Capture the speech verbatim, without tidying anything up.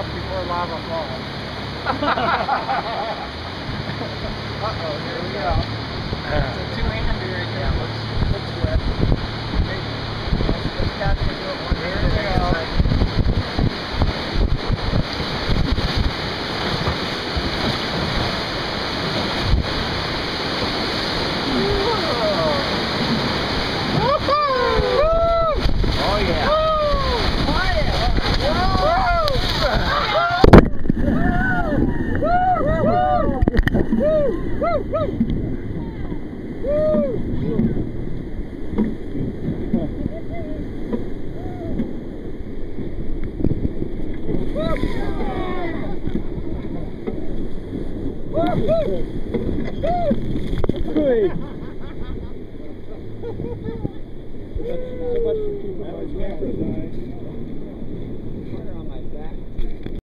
off before lava falls. Uh-oh, here we go. It's a two-hander right there. Looks, looks wet. Maybe. Let's, let's catch it and do it one here. Here we go. Oh yeah. Good. That's so much for keeping those cameras on.